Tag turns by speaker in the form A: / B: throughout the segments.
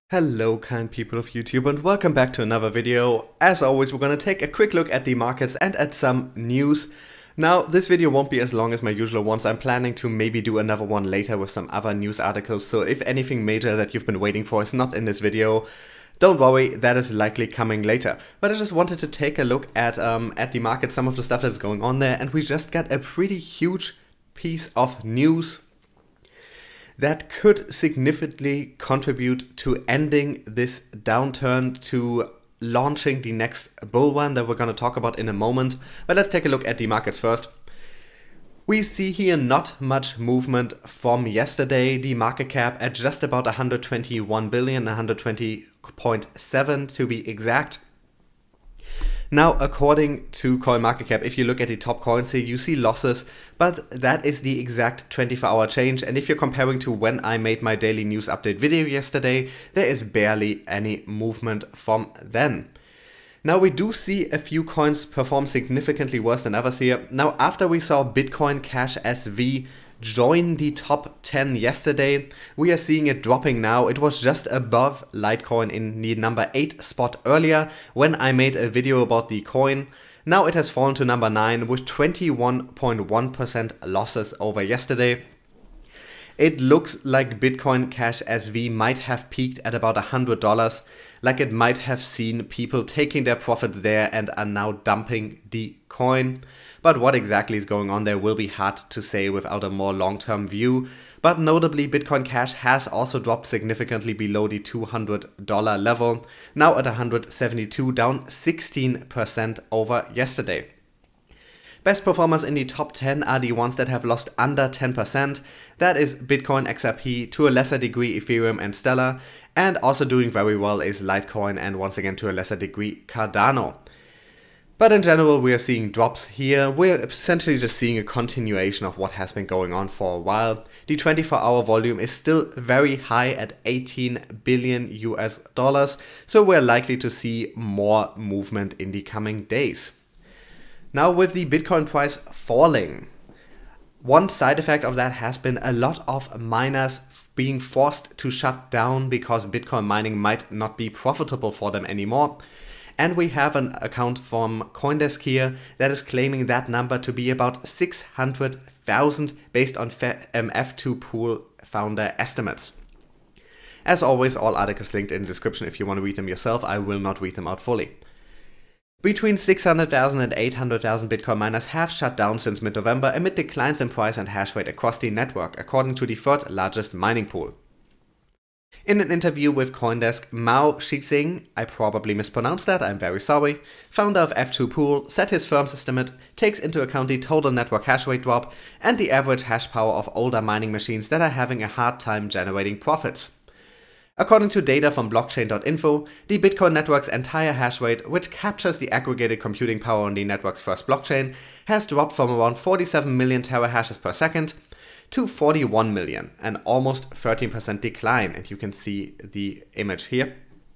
A: Hello kind people of YouTube and welcome back to another video. As always, we're going to take a quick look at the markets and at some news. Now, this video won't be as long as my usual ones. I'm planning to maybe do another one later with some other news articles, so if anything major that you've been waiting for is not in this video, don't worry, that is likely coming later. But I just wanted to take a look at the market, some of the stuff that's going on there, and we just got a pretty huge piece of news that could significantly contribute to ending this downturn, to launching the next bull run that we're going to talk about in a moment. But let's take a look at the markets first. We see here not much movement from yesterday. The market cap at just about 121 billion, 120.7 to be exact. Now, according to CoinMarketCap, if you look at the top coins here, you see losses, but that is the exact 24-hour change. And if you're comparing to when I made my daily news update video yesterday, there is barely any movement from then. Now, we do see a few coins perform significantly worse than others here. Now, after we saw Bitcoin Cash SV join the top 10 yesterday, we are seeing it dropping now. It was just above Litecoin in the number 8 spot earlier when I made a video about the coin. Now it has fallen to number 9 with 21.1% losses over yesterday. It looks like Bitcoin Cash SV might have peaked at about $100, like it might have seen people taking their profits there and are now dumping the coin. But what exactly is going on there will be hard to say without a more long-term view. But notably, Bitcoin Cash has also dropped significantly below the $200 level, now at 172, down 16% over yesterday. Best performers in the top 10 are the ones that have lost under 10%. That is Bitcoin, XRP, to a lesser degree Ethereum and Stellar, and also doing very well is Litecoin and once again to a lesser degree Cardano. But in general, we are seeing drops here. We're essentially just seeing a continuation of what has been going on for a while. The 24-hour volume is still very high at 18 billion US dollars, so we're likely to see more movement in the coming days. Now, with the Bitcoin price falling, one side effect of that has been a lot of miners being forced to shut down because Bitcoin mining might not be profitable for them anymore. And we have an account from CoinDesk here that is claiming that number to be about 600,000 based on F2 Pool founder estimates. As always, all articles linked in the description if you want to read them yourself. I will not read them out fully. Between 600,000 and 800,000 Bitcoin miners have shut down since mid-November amid declines in price and hash rate across the network, according to the third largest mining pool. In an interview with CoinDesk, Mao Shixing, I probably mispronounced that, I'm very sorry, founder of F2 Pool, said his firm's estimate takes into account the total network hash rate drop and the average hash power of older mining machines that are having a hard time generating profits. According to data from blockchain.info, the Bitcoin network's entire hash rate, which captures the aggregated computing power on the network's first blockchain, has dropped from around 47 million terahashes per second to 41 million, an almost 13% decline, and you can see the image here.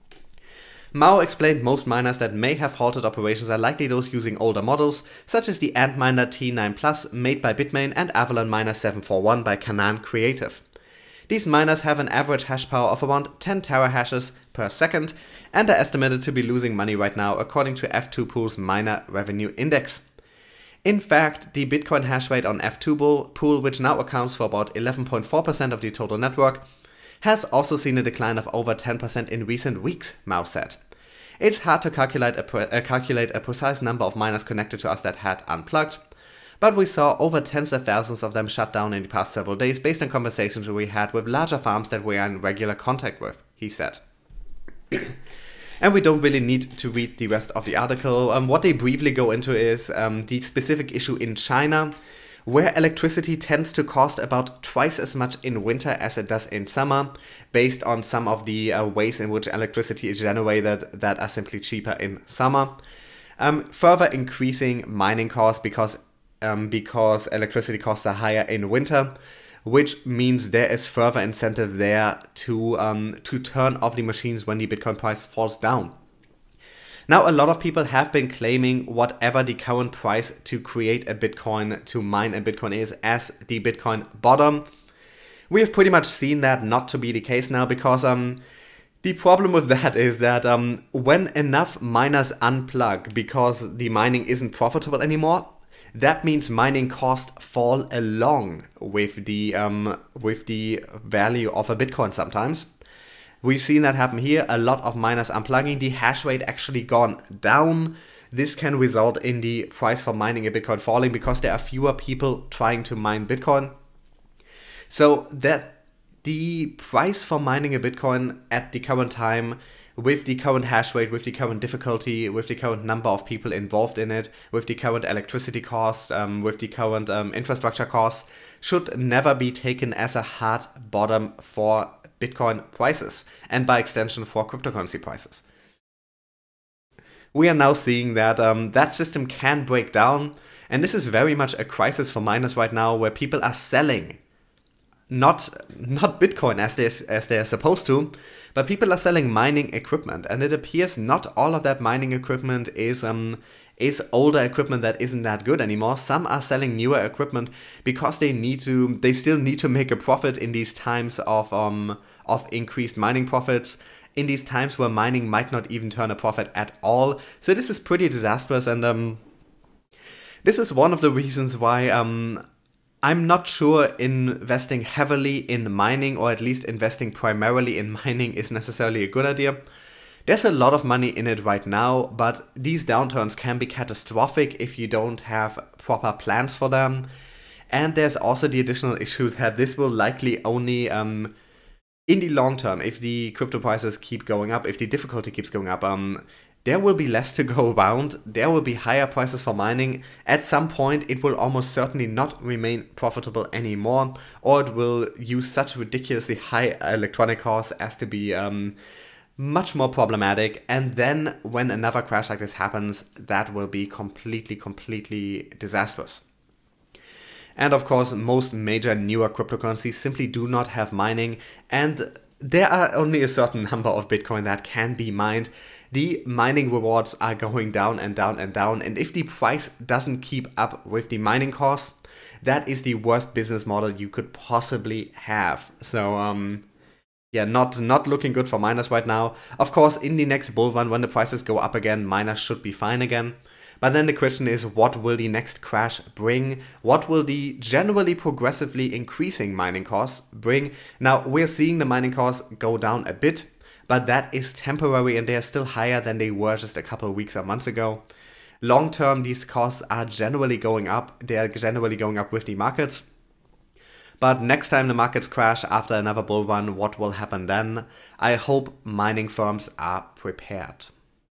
A: Mao explained most miners that may have halted operations are likely those using older models, such as the Antminer T9 Plus made by Bitmain and Avalon Miner 741 by Canaan Creative. These miners have an average hash power of around 10 terahashes per second and are estimated to be losing money right now according to F2 Pool's Miner Revenue Index. In fact, the Bitcoin hash rate on F2 Pool, which now accounts for about 11.4% of the total network, has also seen a decline of over 10% in recent weeks, Mao said. It's hard to calculate a precise number of miners connected to us that had unplugged, but we saw over tens of thousands of them shut down in the past several days based on conversations we had with larger farms that we are in regular contact with, he said. And we don't really need to read the rest of the article. What they briefly go into is the specific issue in China, where electricity tends to cost about twice as much in winter as it does in summer, based on some of the ways in which electricity is generated that are simply cheaper in summer. Further increasing mining costs because electricity costs are higher in winter, which means there is further incentive there to turn off the machines when the Bitcoin price falls down. Now, a lot of people have been claiming whatever the current price to create a Bitcoin, to mine a Bitcoin is, as the Bitcoin bottom. We have pretty much seen that not to be the case now because The problem with that is that when enough miners unplug because the mining isn't profitable anymore, that means mining costs fall along with the value of a Bitcoin sometimes. We've seen that happen here. A lot of miners unplugging, the hash rate actually gone down. This can result in the price for mining a Bitcoin falling because there are fewer people trying to mine Bitcoin. So that the price for mining a Bitcoin at the current time, with the current hash rate, with the current difficulty, with the current number of people involved in it, with the current electricity cost, with the current infrastructure costs, should never be taken as a hard bottom for Bitcoin prices, and by extension for cryptocurrency prices. We are now seeing that that system can break down, and this is very much a crisis for miners right now, where people are selling not Bitcoin as they're supposed to, but people are selling mining equipment, and it appears not all of that mining equipment is older equipment that isn't that good anymore. Some are selling newer equipment because they still need to make a profit in these times of increased mining profits, in these times where mining might not even turn a profit at all. So this is pretty disastrous, and this is one of the reasons why I'm not sure investing heavily in mining, or at least investing primarily in mining, is necessarily a good idea. There's a lot of money in it right now, but these downturns can be catastrophic if you don't have proper plans for them. And there's also the additional issue that this will likely only, in the long term, if the crypto prices keep going up, if the difficulty keeps going up, there will be less to go around, there will be higher prices for mining. At some point it will almost certainly not remain profitable anymore, or it will use such ridiculously high electronic costs as to be much more problematic, and then when another crash like this happens, that will be completely disastrous. And of course, most major newer cryptocurrencies simply do not have mining, and there are only a certain number of Bitcoin that can be mined. The mining rewards are going down and down and down, and if the price doesn't keep up with the mining costs, that is the worst business model you could possibly have. So yeah, not looking good for miners right now. Of course, in the next bull run, when the prices go up again, miners should be fine again. But then the question is, what will the next crash bring? What will the generally progressively increasing mining costs bring? Now, we're seeing the mining costs go down a bit, but that is temporary, and they are still higher than they were just a couple of weeks or months ago. Long term, these costs are generally going up. They are generally going up with the markets. But next time the markets crash after another bull run, what will happen then? I hope mining firms are prepared.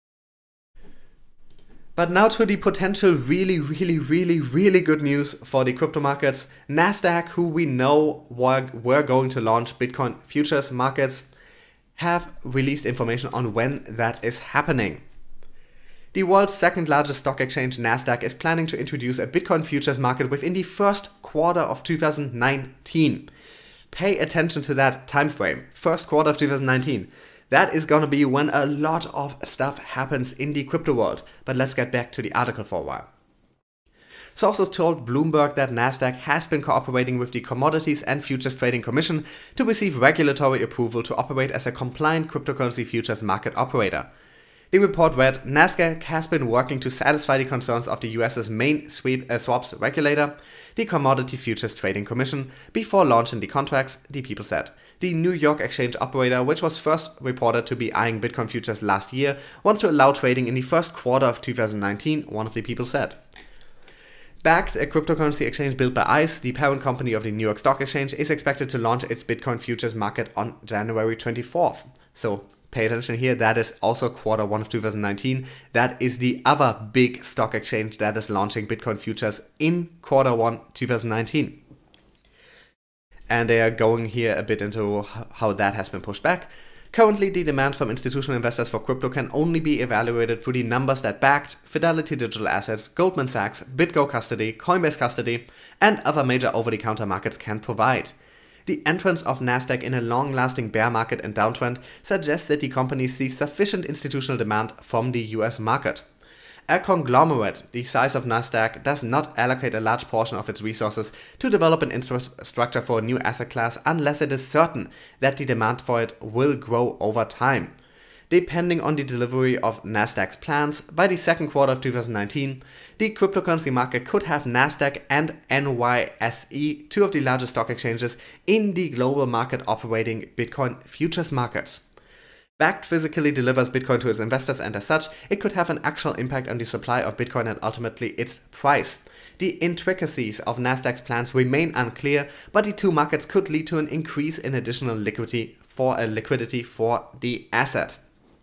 A: But now to the potential really good news for the crypto markets. Nasdaq, who we know were going to launch Bitcoin futures markets, have released information on when that is happening. The world's second largest stock exchange, Nasdaq, is planning to introduce a Bitcoin futures market within the first quarter of 2019. Pay attention to that time frame, first quarter of 2019. That is gonna be when a lot of stuff happens in the crypto world. But let's get back to the article for a while. Sources told Bloomberg that Nasdaq has been cooperating with the Commodities and Futures Trading Commission to receive regulatory approval to operate as a compliant cryptocurrency futures market operator. The report read, Nasdaq has been working to satisfy the concerns of the US's main swaps regulator, the Commodity Futures Trading Commission, before launching the contracts, the people said. The New York exchange operator, which was first reported to be eyeing Bitcoin futures last year, wants to allow trading in the first quarter of 2019, one of the people said. Bakkt, a cryptocurrency exchange built by ICE, the parent company of the New York Stock Exchange, is expected to launch its Bitcoin futures market on January 24th. So pay attention here, that is also quarter 1 of 2019. That is the other big stock exchange that is launching Bitcoin futures in quarter 1 2019. And they are going here a bit into how that has been pushed back. Currently, the demand from institutional investors for crypto can only be evaluated through the numbers that Bakkt, Fidelity Digital Assets, Goldman Sachs, BitGo Custody, Coinbase Custody, and other major over-the-counter markets can provide. The entrance of Nasdaq in a long-lasting bear market and downtrend suggests that the company sees sufficient institutional demand from the US market. A conglomerate the size of Nasdaq does not allocate a large portion of its resources to develop an infrastructure for a new asset class unless it is certain that the demand for it will grow over time. Depending on the delivery of Nasdaq's plans, by the second quarter of 2019, the cryptocurrency market could have Nasdaq and NYSE, two of the largest stock exchanges in the global market operating Bitcoin futures markets. Bakkt physically delivers Bitcoin to its investors, and as such, it could have an actual impact on the supply of Bitcoin and ultimately its price. The intricacies of Nasdaq's plans remain unclear, but the two markets could lead to an increase in additional liquidity for the asset.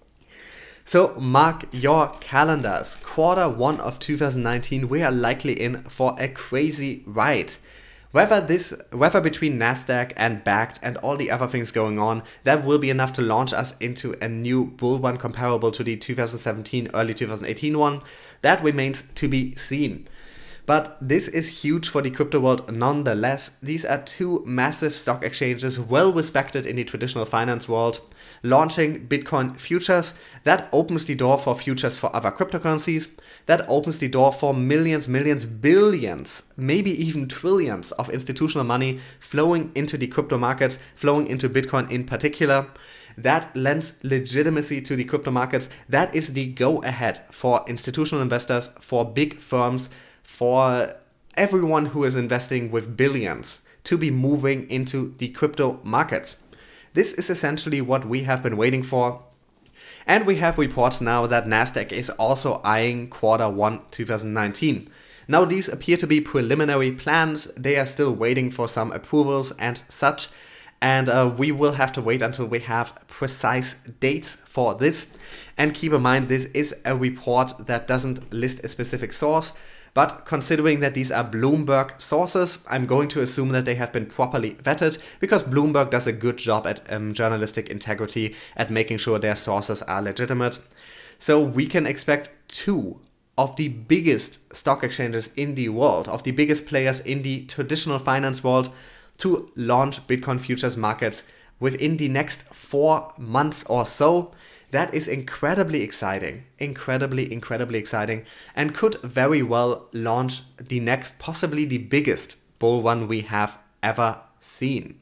A: So mark your calendars. Quarter 1 of 2019, we are likely in for a crazy ride. Whether between Nasdaq and Bakkt and all the other things going on, that will be enough to launch us into a new bull run comparable to the 2017, early 2018 one, that remains to be seen. But this is huge for the crypto world nonetheless. These are two massive stock exchanges, well respected in the traditional finance world, launching Bitcoin futures. That opens the door for futures for other cryptocurrencies. That opens the door for millions, billions, maybe even trillions of institutional money flowing into the crypto markets, flowing into Bitcoin in particular. That lends legitimacy to the crypto markets. That is the go-ahead for institutional investors, for big firms, for everyone who is investing with billions to be moving into the crypto markets. This is essentially what we have been waiting for. And we have reports now that Nasdaq is also eyeing quarter 1 2019. Now these appear to be preliminary plans. They are still waiting for some approvals and such. And we will have to wait until we have precise dates for this. And keep in mind, this is a report that doesn't list a specific source. But considering that these are Bloomberg sources, I'm going to assume that they have been properly vetted, because Bloomberg does a good job at journalistic integrity, at making sure their sources are legitimate. So we can expect two of the biggest stock exchanges in the world, of the biggest players in the traditional finance world, to launch Bitcoin futures markets within the next 4 months or so. That is incredibly exciting, incredibly exciting, and could very well launch the next, possibly the biggest bull run we have ever seen.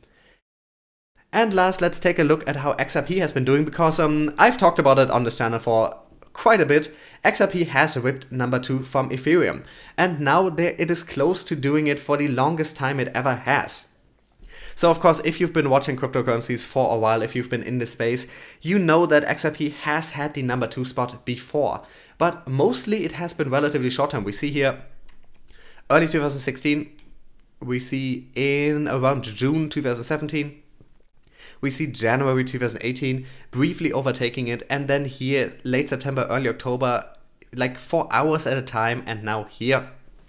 A: And last, let's take a look at how XRP has been doing, because I've talked about it on this channel for quite a bit. XRP has ripped number 2 from Ethereum, and now it is close to doing it for the longest time it ever has. So of course, if you've been watching cryptocurrencies for a while, if you've been in this space, you know that XRP has had the number 2 spot before. But mostly it has been relatively short term. We see here early 2016, we see in around June 2017, we see January 2018 briefly overtaking it, and then here late September, early October, like 4 hours at a time, and now here.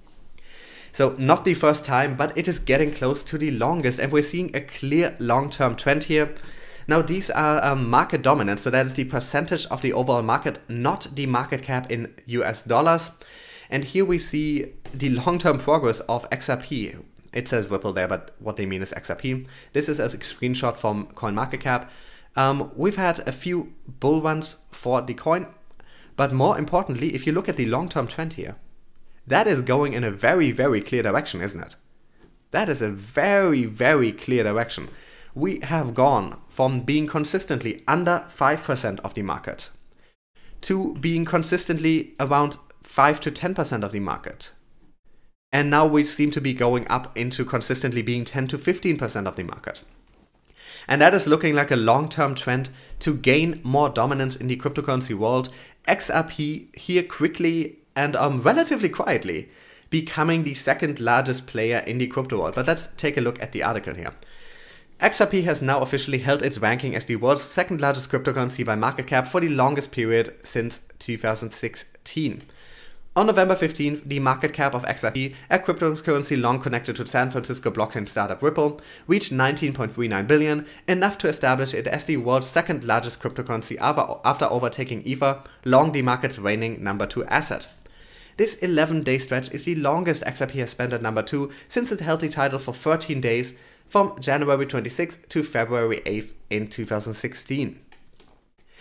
A: So not the first time, but it is getting close to the longest, and we're seeing a clear long-term trend here. Now these are market dominance, so that is the percentage of the overall market, not the market cap in US dollars. And here we see the long-term progress of XRP. It says Ripple there, but what they mean is XRP. This is a screenshot from CoinMarketCap. We've had a few bull runs for the coin, but more importantly, if you look at the long-term trend here, that is going in a very clear direction, isn't it? That is a very clear direction. We have gone from being consistently under 5% of the market to being consistently around 5 to 10% of the market. And now we seem to be going up into consistently being 10 to 15% of the market. And that is looking like a long-term trend to gain more dominance in the cryptocurrency world. XRP here quickly and relatively quietly becoming the second largest player in the crypto world. But let's take a look at the article here. XRP has now officially held its ranking as the world's second largest cryptocurrency by market cap for the longest period since 2016. On November 15th, the market cap of XRP, a cryptocurrency long connected to San Francisco blockchain startup Ripple, reached $19.39 billion, enough to establish it as the world's second largest cryptocurrency after overtaking Ether, long the market's reigning number 2 asset. This 11-day stretch is the longest XRP has spent at number 2 since it held the title for 13 days, from January 26th to February 8th in 2016.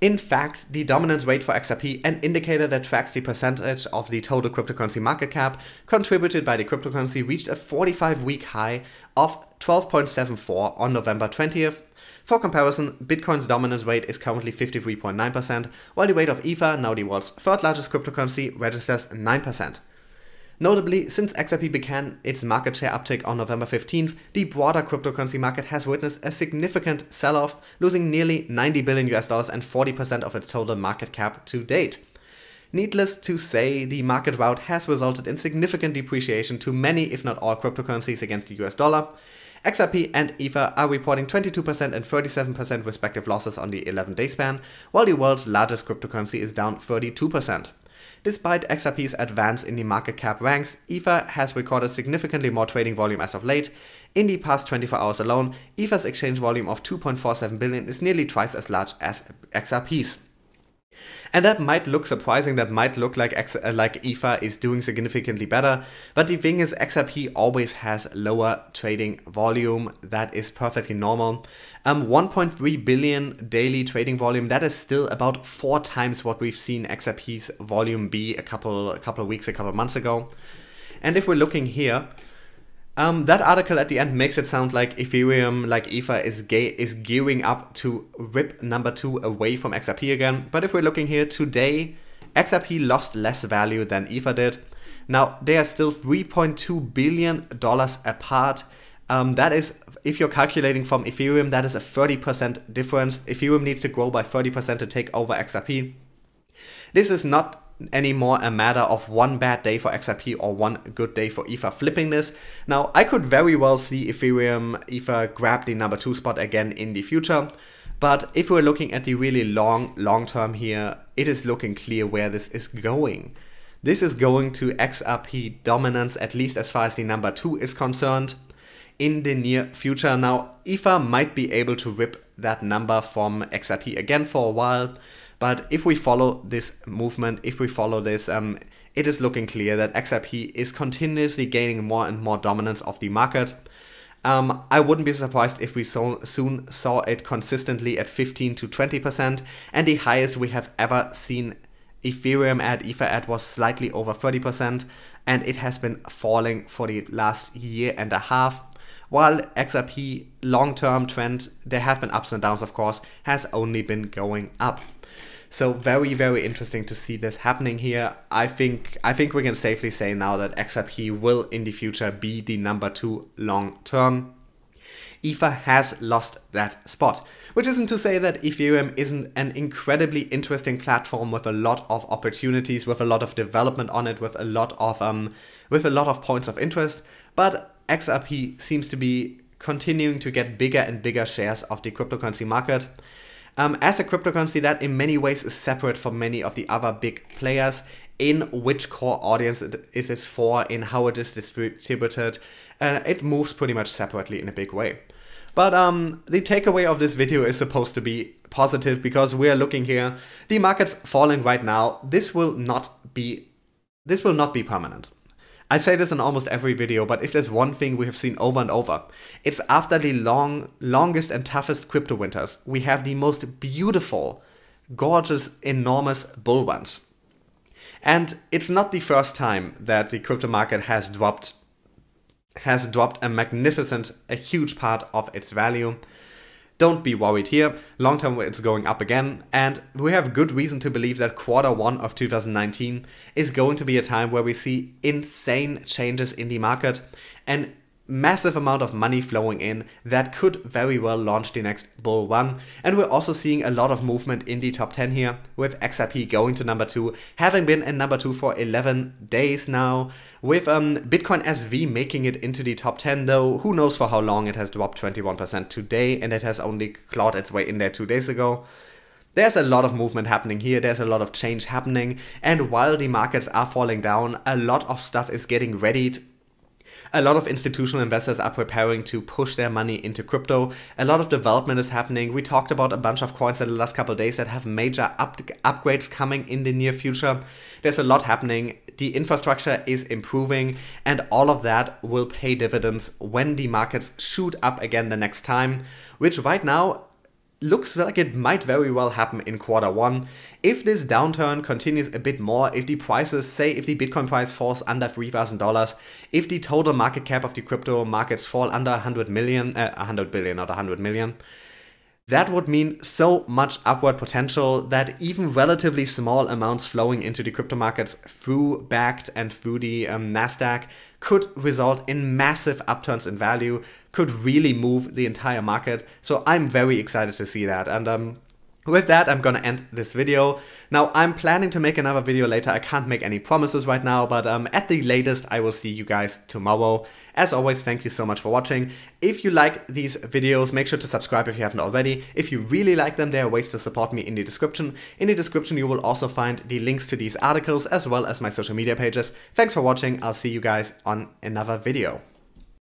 A: In fact, the dominance rate for XRP, an indicator that tracks the percentage of the total cryptocurrency market cap contributed by the cryptocurrency, reached a 45-week high of 12.74 on November 20th. For comparison, Bitcoin's dominance rate is currently 53.9%, while the rate of Ether, now the world's third largest cryptocurrency, registers 9%. Notably, since XRP began its market share uptick on November 15th, the broader cryptocurrency market has witnessed a significant sell-off, losing nearly $90 billion and 40% of its total market cap to date. Needless to say, the market rout has resulted in significant depreciation to many, if not all, cryptocurrencies against the US dollar. XRP and Ether are reporting 22% and 37% respective losses on the 11-day span, while the world's largest cryptocurrency is down 32%. Despite XRP's advance in the market cap ranks, Ether has recorded significantly more trading volume as of late. In the past 24 hours alone, Ether's exchange volume of 2.47 billion is nearly twice as large as XRP's. And that might look surprising, that might look like Ether is doing significantly better, but the thing is XRP always has lower trading volume. That is perfectly normal. 1.3 billion daily trading volume, that is still about 4 times what we've seen XRP's volume be a couple of months ago. And if we're looking here, that article at the end makes it sound like Ethereum, like Ether, is gearing up to rip number 2 away from XRP again. But if we're looking here today, XRP lost less value than Ether did. Now, they are still $3.2 billion apart. That is, if you're calculating from Ethereum, that is a 30% difference. Ethereum needs to grow by 30% to take over XRP. This is not anymore a matter of one bad day for XRP or one good day for Ether flipping this. Now, I could very well see Ether grab the number 2 spot again in the future, but if we're looking at the really long term here, it is looking clear where this is going. This is going to XRP dominance, at least as far as the number 2 is concerned, in the near future. Now, Ether might be able to rip that number from XRP again for a while, but if we follow this movement, if we follow this, it is looking clear that XRP is continuously gaining more and more dominance of the market. I wouldn't be surprised if we soon saw it consistently at 15 to 20%, and the highest we have ever seen Ethereum at, Ether at, was slightly over 30%, and it has been falling for the last year and a half. While XRP long-term trend, there have been ups and downs of course, has only been going up. So very, very interesting to see this happening here. I think we can safely say now that XRP will in the future be the number 2 long term. Ether has lost that spot, which isn't to say that Ethereum isn't an incredibly interesting platform with a lot of opportunities, with a lot of development on it, with a lot of points of interest, but XRP seems to be continuing to get bigger and bigger shares of the cryptocurrency market. As a cryptocurrency that in many ways is separate from many of the other big players, in which core audience it is for, in how it is distributed, it moves pretty much separately in a big way. But the takeaway of this video is supposed to be positive, because we are looking here, the market's falling right now. This will not be permanent. I say this in almost every video, but if there's one thing we have seen over and over, it's after the longest and toughest crypto winters, we have the most beautiful, gorgeous, enormous bull runs. And it's not the first time that the crypto market has dropped a huge part of its value. Don't be worried here, long term it's going up again, and we have good reason to believe that Q1 of 2019 is going to be a time where we see insane changes in the market and massive amount of money flowing in that could very well launch the next bull run. And we're also seeing a lot of movement in the top 10 here, with XRP going to number 2, having been in number 2 for 11 days now, with Bitcoin SV making it into the top 10, though who knows for how long. It has dropped 21% today, and it has only clawed its way in there 2 days ago. There's a lot of movement happening here, there's a lot of change happening, and while the markets are falling down, a lot of stuff is getting readied. A lot of institutional investors are preparing to push their money into crypto. A lot of development is happening. We talked about a bunch of coins in the last couple of days that have major upgrades coming in the near future. There's a lot happening. The infrastructure is improving, and all of that will pay dividends when the markets shoot up again the next time, which right now looks like it might very well happen in Q1. If this downturn continues a bit more, if the prices, say if the Bitcoin price falls under $3,000, if the total market cap of the crypto markets fall under 100 billion, not 100 million, that would mean so much upward potential that even relatively small amounts flowing into the crypto markets through Bakkt and through the Nasdaq could result in massive upturns in value, could really move the entire market. So I'm very excited to see that. And with that, I'm gonna end this video. Now, I'm planning to make another video later. I can't make any promises right now, but at the latest, I will see you guys tomorrow. As always, thank you so much for watching. If you like these videos, make sure to subscribe if you haven't already. If you really like them, there are ways to support me in the description. In the description, you will also find the links to these articles as well as my social media pages. Thanks for watching. I'll see you guys on another video.